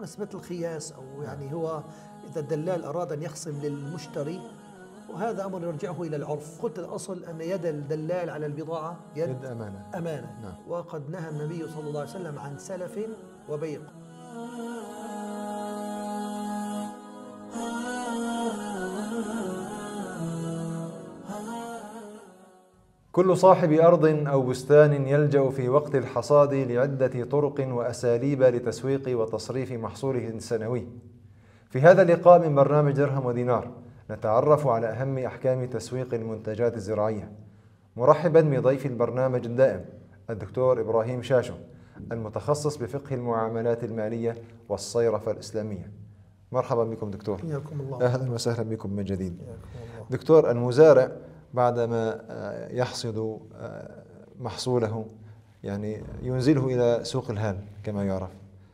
نسبة الخياس، أو يعني هو إذا الدلال أراد أن يخصم للمشتري، وهذا أمر يرجعه إلى العرف. قلت الأصل أن يد الدلال على البضاعة يد أمانة. أمانة. نعم. وقد نهى النبي صلى الله عليه وسلم عن سلف وبيع. كل صاحب أرض أو بستان يلجأ في وقت الحصاد لعدة طرق وأساليب لتسويق وتصريف محصوله السنوي. في هذا اللقاء من برنامج درهم ودينار نتعرف على أهم أحكام تسويق المنتجات الزراعية، مرحبا بضيف البرنامج الدائم الدكتور إبراهيم شاشو، المتخصص بفقه المعاملات المالية والصيرفة الإسلامية. مرحبا بكم دكتور. حياكم الله. أهلا وسهلا بكم من جديد. دكتور، المزارع بعدما يحصد محصوله يعني ينزله إلى سوق الهال كما يعرف،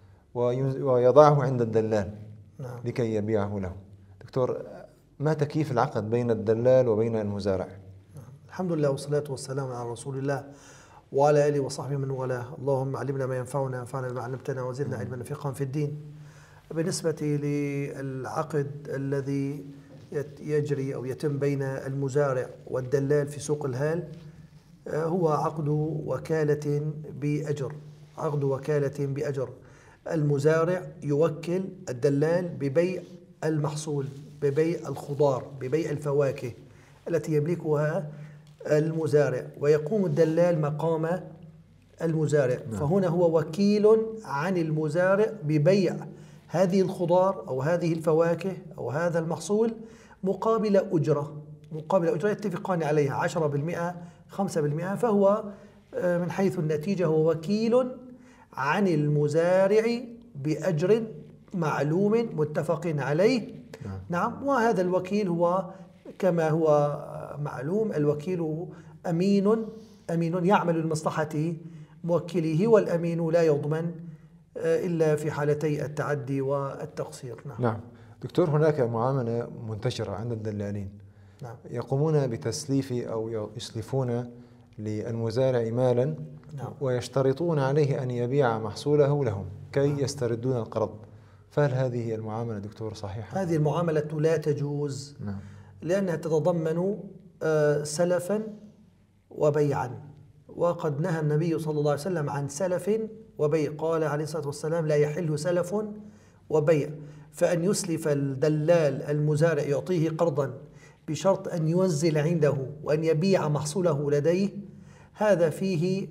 ويضعه عند الدلال نعم. لكي يبيعه له. دكتور، ما تكييف العقد بين الدلال وبين المزارع؟ الحمد لله والصلاة والسلام على رسول الله وعلى آله وصحبه من والاه. اللهم علمنا ما ينفعنا وانفعنا بما علمتنا وزدنا علما فقها في الدين. بالنسبة للعقد الذي يجري أو يتم بين المزارع والدلال في سوق الهال، هو عقد وكالة بأجر. عقد وكالة بأجر. المزارع يوكل الدلال ببيع المحصول، ببيع الخضار، ببيع الفواكه التي يملكها المزارع، ويقوم الدلال مقام المزارع. فهنا هو وكيل عن المزارع ببيع هذه الخضار أو هذه الفواكه أو هذا المحصول مقابل أجرة. مقابل أجرة يتفقان عليها 10%، 5%. فهو من حيث النتيجة هو وكيل عن المزارع بأجر معلوم متفق عليه. نعم. وهذا الوكيل هو كما هو معلوم، الوكيل أمين يعمل لمصلحة موكله، والأمين لا يضمن إلا في حالتي التعدي والتقصير. نعم. دكتور، هناك معاملة منتشرة عند الدلالين. نعم. يقومون بتسليف أو يسلفون للمزارع مالا. نعم. ويشترطون عليه أن يبيع محصوله لهم كي يستردون القرض. فهل هذه المعاملة دكتور صحيحة؟ هذه المعاملة لا تجوز. نعم. لأنها تتضمن سلفا وبيعا، وقد نهى النبي صلى الله عليه وسلم عن سلف وبيع. قال عليه الصلاة والسلام: لا يحل سلف وبيع. فأن يسلف الدلال المزارع يعطيه قرضا بشرط أن ينزل عنده وأن يبيع محصوله لديه، هذا فيه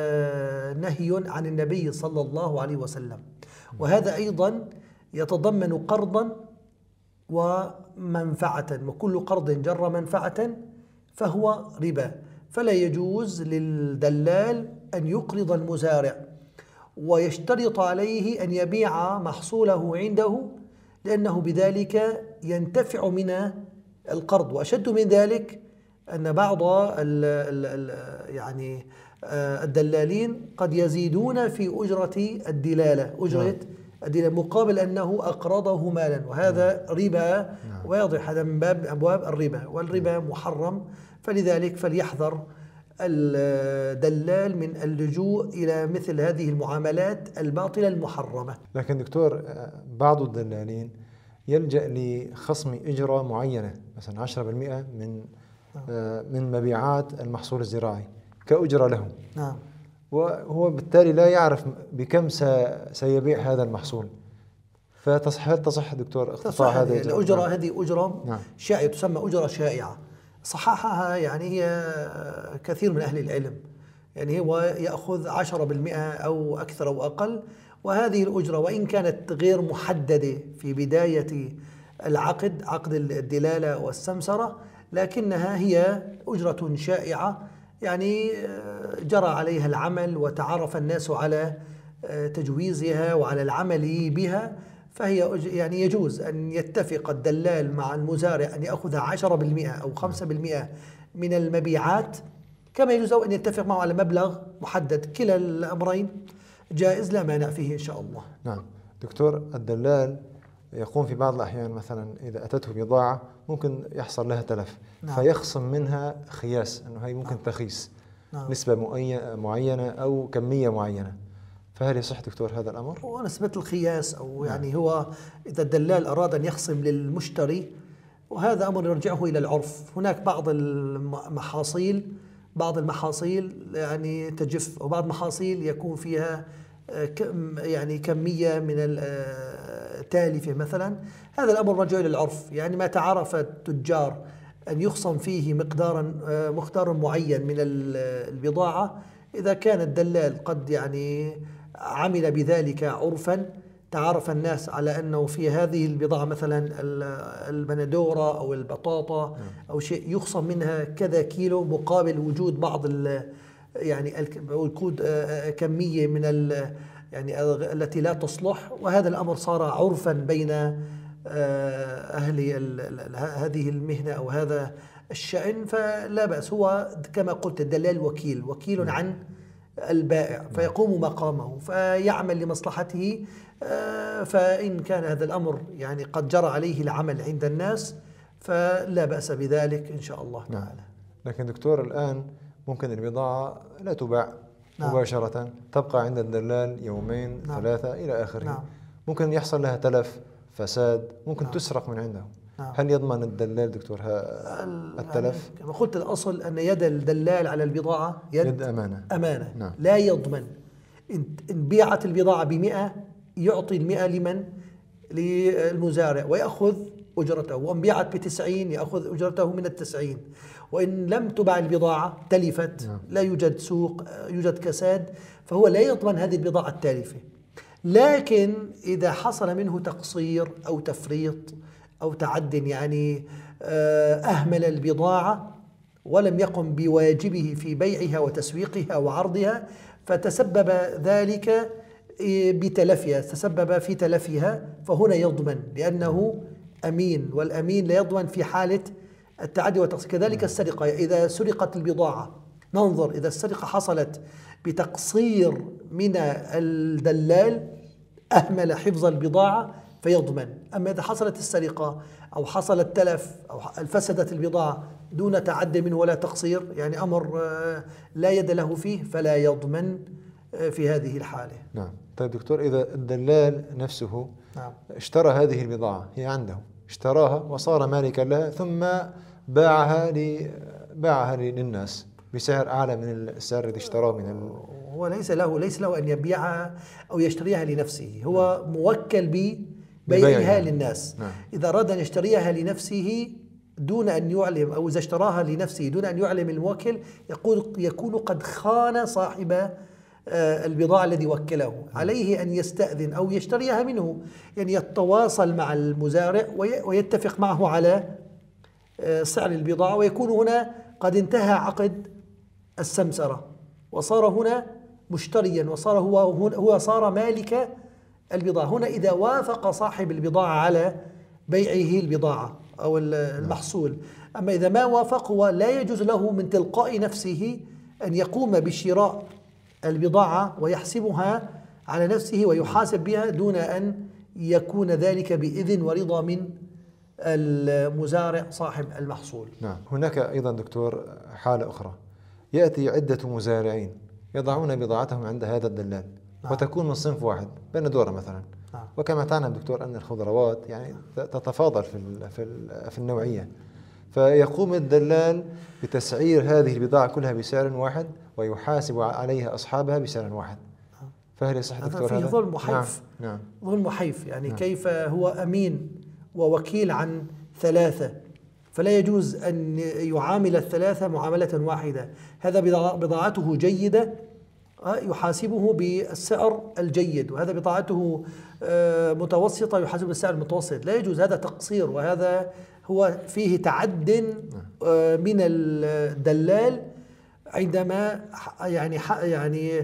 نهي عن النبي صلى الله عليه وسلم. وهذا أيضا يتضمن قرضا ومنفعة، وكل قرض جر منفعة فهو ربا. فلا يجوز للدلال أن يقرض المزارع ويشترط عليه أن يبيع محصوله عنده، لأنه بذلك ينتفع من القرض. وأشد من ذلك أن بعض يعني الدلالين قد يزيدون في أجرة الدلالة، مقابل أنه أقرضه مالا، وهذا ربا واضح. هذا من باب أبواب الربا، والربا محرم. فلذلك فليحذر الدلال من اللجوء إلى مثل هذه المعاملات الباطلة المحرمة. لكن دكتور، بعض الدلالين يلجأ لخصم أجرة معينة، مثلا 10% من مبيعات المحصول الزراعي كأجرة له. نعم. وهو بالتالي لا يعرف بكم سيبيع هذا المحصول. هل تصح دكتور اقتطاع هذه الأجرة؟ هذه أجرة نعم. شائعة، تسمى أجرة شائعة. صححها يعني هي كثير من أهل العلم، يعني هو يأخذ 10% أو أكثر أو أقل. وهذه الأجرة وإن كانت غير محددة في بداية العقد، عقد الدلالة والسمسرة، لكنها هي أجرة شائعة، يعني جرى عليها العمل وتعرف الناس على تجويزها وعلى العمل بها. فهي يعني يجوز أن يتفق الدلال مع المزارع أن يأخذ 10% أو 5% من المبيعات، كما يجوز أن يتفق معه على مبلغ محدد. كلا الأمرين جائز، لا مانع فيه إن شاء الله. نعم. دكتور، الدلال يقوم في بعض الأحيان مثلا إذا أتته بضاعة ممكن يحصل لها تلف. نعم. فيخصم منها خياس، أنه هي ممكن تخيس. نعم. نسبة معينة أو كمية معينة. فهل يصح دكتور هذا الأمر؟ هو نسبة القياس أو يعني هو إذا الدلال أراد أن يخصم للمشتري، وهذا أمر يرجعه إلى العرف. هناك بعض المحاصيل يعني تجف، وبعض المحاصيل يكون فيها يعني كمية من التالفة مثلا. هذا الأمر مرجع إلى العرف، يعني ما تعرف التجار أن يخصم فيه مقدار معين من البضاعة، إذا كان الدلال قد يعني عمل بذلك عرفا، تعرف الناس على أنه في هذه البضاعة مثلا البندورة أو البطاطا أو شيء يخصم منها كذا كيلو مقابل وجود بعض يعني وجود كمية من يعني التي لا تصلح، وهذا الأمر صار عرفا بين أهل هذه المهنة أو هذا الشأن، فلا بأس. هو كما قلت الدلال وكيل عن البائع، فيقوم مقامه فيعمل لمصلحته. فإن كان هذا الأمر يعني قد جرى عليه العمل عند الناس فلا بأس بذلك إن شاء الله تعالى. لكن دكتور الآن ممكن البضاعة لا تباع مباشرة، تبقى عند الدلال يومين 3 إلى آخره. ممكن يحصل لها تلف، فساد، ممكن تسرق من عنده. هل يضمن الدلال دكتور التلف؟ يعني كما قلت الأصل أن يد الدلال على البضاعة يد أمانة. لا يضمن. إن بيعت البضاعة ب100 يعطي 100 لمن؟ للمزارع ويأخذ أجرته، وإن بيعت ب90 يأخذ أجرته من ال90. وإن لم تباع البضاعة تلفت، لا يوجد سوق، يوجد كساد، فهو لا يضمن هذه البضاعة التالفة. لكن إذا حصل منه تقصير أو تفريط أو تعد، يعني أهمل البضاعة ولم يقم بواجبه في بيعها وتسويقها وعرضها، فتسبب ذلك بتلفها، تسبب في تلفها، فهنا يضمن لأنه أمين، والأمين لا يضمن في حالة التعدي والتقصير. كذلك السرقة، إذا سرقت البضاعة ننظر إذا السرقة حصلت بتقصير من الدلال أهمل حفظ البضاعة فيضمن. أما إذا حصلت السرقة أو حصل التلف أو فسدت البضاعة دون تعد منه ولا تقصير، يعني أمر لا يد له فيه، فلا يضمن في هذه الحالة. نعم. طيب دكتور، إذا الدلال نفسه اشترى هذه البضاعة، هي عنده، اشتراها وصار مالكا لها، ثم باعها للناس بسعر أعلى من السعر الذي اشتراه من هو ليس له أن يبيعها أو يشتريها لنفسه، هو موكل ببيعها للناس. إذا أراد أن يشتريها لنفسه دون أن يعلم، أو إذا اشتراها لنفسه دون أن يعلم الموكل، يكون قد خان صاحب البضاعة الذي وكله. عليه أن يستأذن أو يشتريها منه، يعني يتواصل مع المزارع ويتفق معه على سعر البضاعة، ويكون هنا قد انتهى عقد السمسرة وصار هنا مشتريا، وصار هو صار مالك البضاعة. هنا إذا وافق صاحب البضاعة على بيعه البضاعة أو المحصول. أما إذا ما وافق، هو لا يجوز له من تلقاء نفسه أن يقوم بشراء البضاعة ويحسبها على نفسه ويحاسب بها دون أن يكون ذلك بإذن ورضا من المزارع صاحب المحصول. نعم. هناك أيضا دكتور حالة أخرى، يأتي عدة مزارعين يضعون بضاعتهم عند هذا الدلال، وتكون من صنف واحد، بندورة مثلا. وكما تعلم دكتور أن الخضروات يعني تتفاضل في النوعية، فيقوم الدلال بتسعير هذه البضاعة كلها بسعر واحد ويحاسب عليها أصحابها بسعر واحد. فهل يصح دكتور هذا؟ فيه ظلم وحيف. نعم. ظلم وحيف، يعني كيف هو أمين ووكيل عن 3، فلا يجوز أن يعامل ال3 معاملة واحدة. هذا بضاعته جيدة يحاسبه بالسعر الجيد، وهذا بضاعته متوسطة يحاسبه بالسعر المتوسط. لا يجوز، هذا تقصير، وهذا هو فيه تعد من الدلال عندما يعني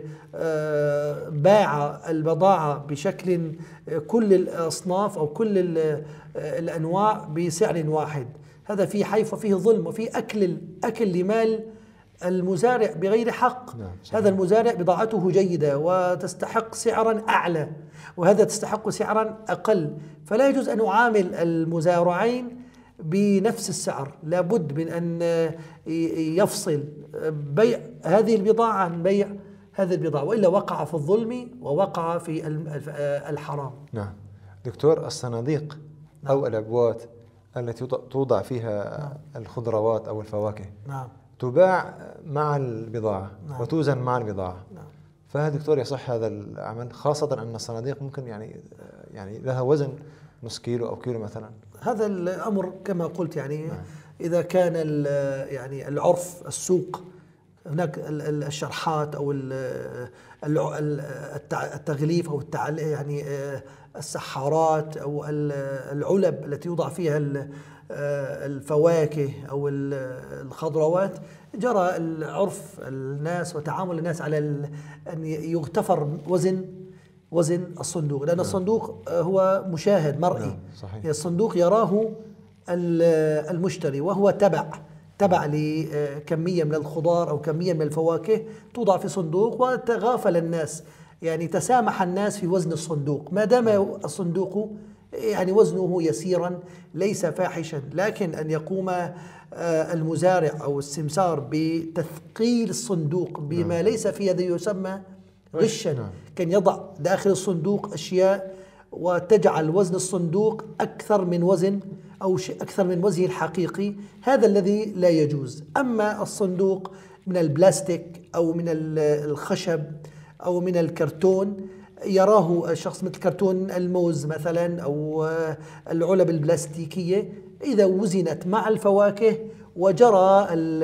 باع البضاعة بشكل كل الأصناف أو كل الأنواع بسعر واحد. هذا فيه حيف وفيه ظلم وفيه أكل لمال المزارع بغير حق. هذا المزارع بضاعته جيدة وتستحق سعرا أعلى، وهذا تستحق سعرا أقل، فلا يجوز أن يعامل المزارعين بنفس السعر. لابد من أن يفصل بيع هذه البضاعة عن بيع هذه البضاعة، وإلا وقع في الظلم ووقع في الحرام. نعم دكتور، الصناديق أو العبوات التي توضع فيها الخضروات أو الفواكه تباع مع البضاعة وتوزن مع البضاعة. فهل دكتور يصح هذا العمل، خاصة أن الصناديق ممكن يعني لها وزن نص كيلو أو كيلو مثلا؟ هذا الأمر كما قلت إذا كان يعني العرف السوق هناك الشرحات أو التغليف أو يعني السحارات أو العلب التي يوضع فيها الفواكه أو الخضروات، جرى العرف الناس وتعامل الناس على أن يغتفر وزن الصندوق، لأن الصندوق هو مشاهد مرئي. صحيح. الصندوق يراه المشتري، وهو تبع لكمية من الخضار أو كمية من الفواكه توضع في صندوق، وتغافل الناس يعني تسامح الناس في وزن الصندوق، ما دام الصندوق يعني وزنه يسيرا ليس فاحشا. لكن أن يقوم المزارع أو السمسار بتثقيل الصندوق بما ليس فيه، هذا يسمى غشا. كان يضع داخل الصندوق أشياء وتجعل وزن الصندوق أكثر من وزن أو أكثر من وزنه الحقيقي، هذا الذي لا يجوز. أما الصندوق من البلاستيك أو من الخشب أو من الكرتون، يراه الشخص مثل كرتون الموز مثلا أو العلب البلاستيكية، إذا وزنت مع الفواكه وجرى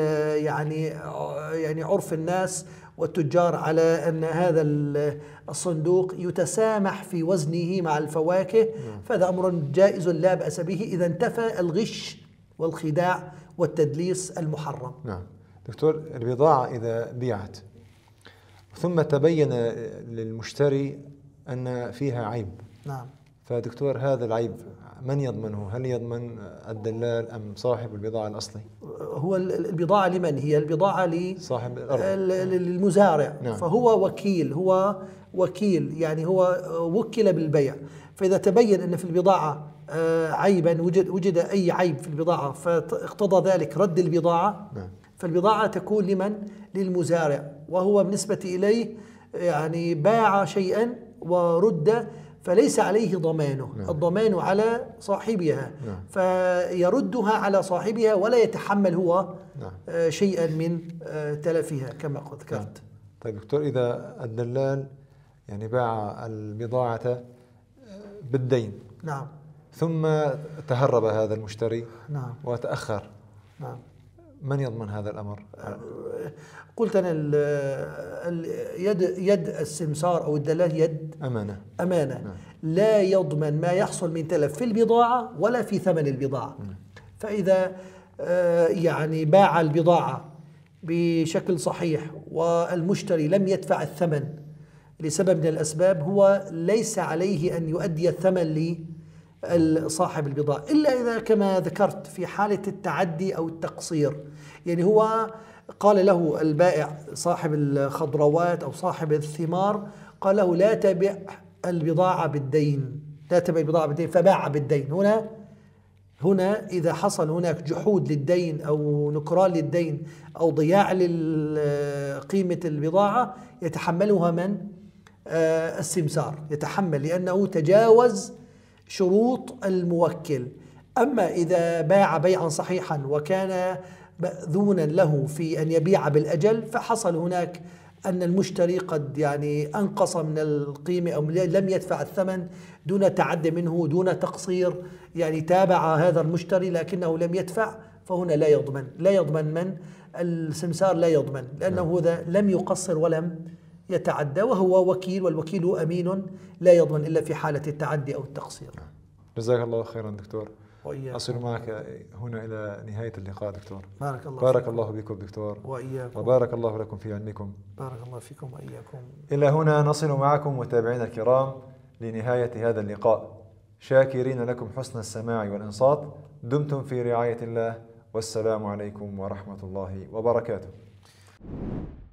يعني عرف الناس والتجار على أن هذا الصندوق يتسامح في وزنه مع الفواكه، فهذا أمر جائز لا بأس به إذا انتفى الغش والخداع والتدليس المحرم. نعم دكتور، البضاعة إذا بيعت ثم تبين للمشتري أن فيها عيب، فدكتور هذا العيب من يضمنه؟ هل يضمن الدلال أم صاحب البضاعة الأصلي؟ هو البضاعة لمن هي؟ البضاعة لصاحب الأرض، للمزارع. هو وكيل يعني هو وكل بالبيع. فإذا تبين أن في البضاعة عيبا، وجد أي عيب في البضاعة فاقتضى ذلك رد البضاعة، فالبضاعة تكون لمن؟ للمزارع، وهو بالنسبة إليه يعني باع شيئا ورد، فليس عليه ضمانه. الضمان على صاحبها، فيردها على صاحبها ولا يتحمل هو شيئا من تلفها كما قد ذكرت. طيب دكتور، إذا الدلال يعني باع البضاعة بالدين، ثم تهرب هذا المشتري وتأخر، من يضمن هذا الأمر؟ قلت أنا يد السمسار أو الدلال يد أمانة. لا يضمن ما يحصل من تلف في البضاعة ولا في ثمن البضاعة. فإذا يعني باع البضاعة بشكل صحيح والمشتري لم يدفع الثمن لسبب من الأسباب، هو ليس عليه أن يؤدي الثمن لصاحب البضاعة، إلا إذا كما ذكرت في حالة التعدي أو التقصير. يعني هو قال له البائع صاحب الخضروات أو صاحب الثمار، قال له لا تبع البضاعة بالدين، فباع بالدين. هنا إذا حصل هناك جحود للدين أو نكران للدين أو ضياع لقيمة البضاعة، يتحملها من؟ السمسار يتحمل، لأنه تجاوز شروط الموكل. أما إذا باع بيعا صحيحا وكان مأذونا له في أن يبيع بالأجل، فحصل هناك أن المشتري قد يعني أنقص من القيمة أو لم يدفع الثمن دون تعدي منه دون تقصير، يعني تابع هذا المشتري لكنه لم يدفع، فهنا لا يضمن من؟ السمسار لا يضمن، لأنه هذا لم يقصر ولم يتعدى، وهو وكيل، والوكيل أمين لا يضمن إلا في حالة التعدي أو التقصير. جزاك الله خيرا دكتور. وإياكم. أصل معك هنا إلى نهاية اللقاء دكتور. بارك الله بكم دكتور، وإياكم، وبارك الله لكم في علمكم. بارك الله فيكم وإياكم. إلى هنا نصل معكم متابعينا الكرام لنهاية هذا اللقاء، شاكرين لكم حسن السماع والإنصات. دمتم في رعاية الله، والسلام عليكم ورحمة الله وبركاته.